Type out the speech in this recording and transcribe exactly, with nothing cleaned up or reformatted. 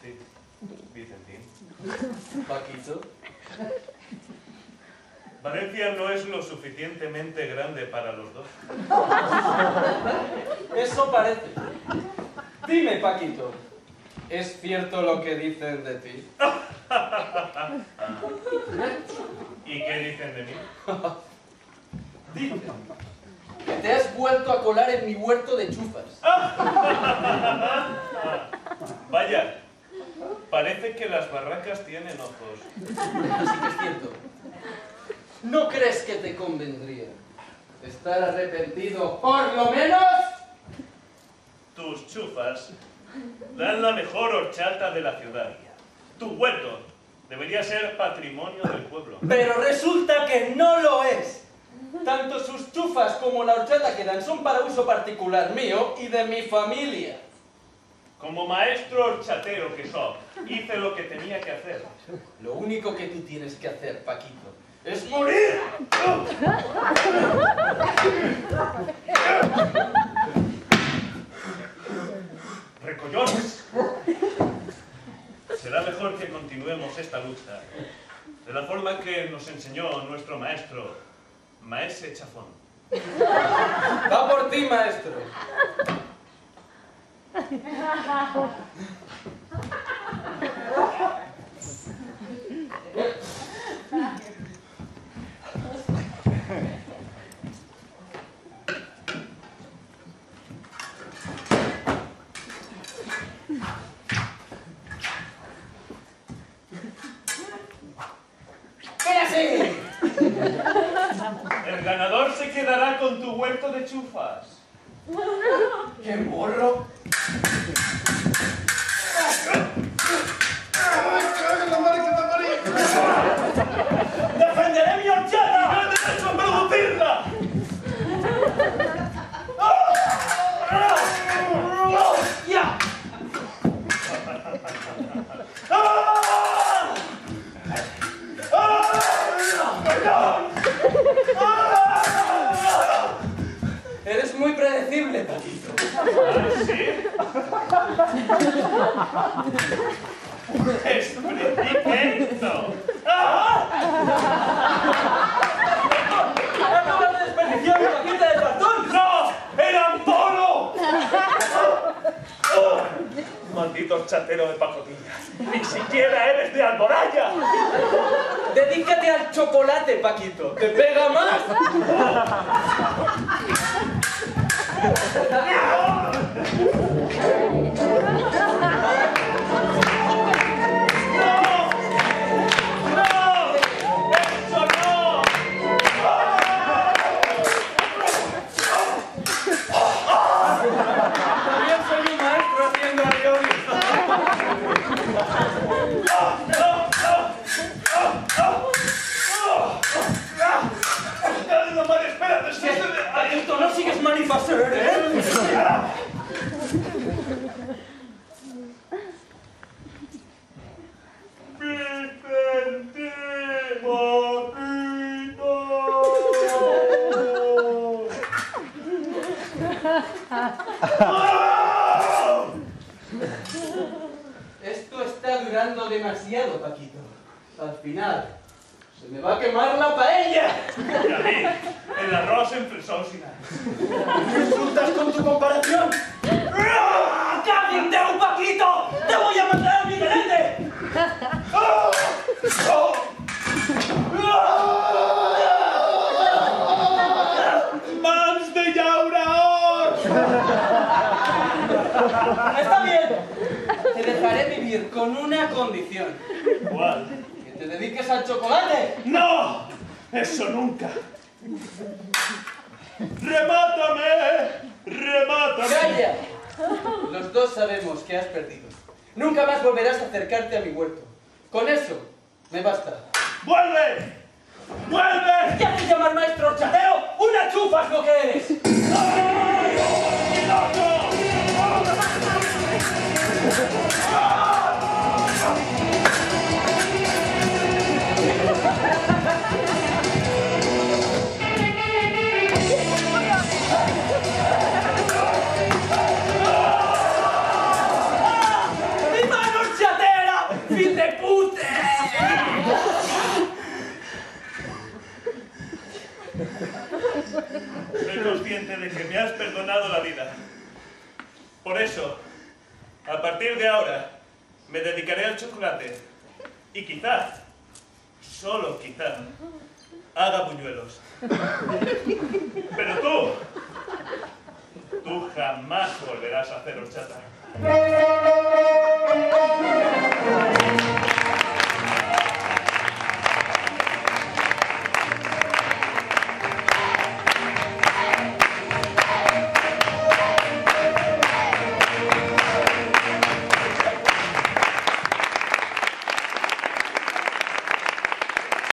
Sí, Vicentín. Paquito. Valencia no es lo suficientemente grande para los dos. Eso parece. Dime, Paquito, ¿es cierto lo que dicen de ti? ¿Y qué dicen de mí? Dicen que te has vuelto a colar en mi huerto de chufas. Vaya, parece que las barracas tienen ojos. Así que es cierto. ¿No crees que te convendría estar arrepentido, por lo menos? Tus chufas dan la mejor horchata de la ciudad. Tu huerto debería ser patrimonio del pueblo. Pero resulta que no lo es. Tanto sus chufas como la horchata que dan son para uso particular mío y de mi familia. Como maestro horchatero que soy, hice lo que tenía que hacer. Lo único que tú tienes que hacer, Paquito, es morir. Recollones. Será mejor que continuemos esta lucha de la forma que nos enseñó nuestro maestro, Maese Chafón. Va por ti, maestro. El ganador se quedará con tu huerto de chufas. ¡Qué morro! ¡Defenderé mi horchata! ¡Y no derecho a producirla! ¡Ya! Eres muy predecible, Paquito. ¿Ah, sí? ¡Es precipento! ¡Acabas de desperdiciar mi paquita de cartón! ¡No! ¡Eran polo! Oh, maldito horchatero de pacotillas. ¡Ni siquiera eres de Alboraya! Dedícate al chocolate, Paquito. ¿Te pega más? ¿No sigues manifestando, eh? ¡Vicente! ¡Papito! Esto está durando demasiado, Paquito. Al final, se me va a quemar la paella. Y a mí, el arroz en fresósina. ¿Me insultas con tu comparación? ¡Cállate, un Paquito! ¡Te voy a matar a mi Belende! ¡Mans de Llaurador! Está bien. Te dejaré vivir con una condición. ¿Cuál? Que te dediques al chocolate. ¡No! ¡Eso nunca! ¡Remátame! ¡Remátame! ¡Calla! Los dos sabemos que has perdido. Nunca más volverás a acercarte a mi huerto. Con eso, me basta. ¡Vuelve! ¡Vuelve! ¿Qué haces llamar maestro horchatero? ¡Una chufa es lo que eres! ¡Ay! ¡Qué loco! ¡Mi mano horchatero! de que me has perdonado la vida. Por eso, a partir de ahora, me dedicaré al chocolate. Y quizá, solo quizá, haga buñuelos. Pero tú, tú jamás volverás a hacer horchata.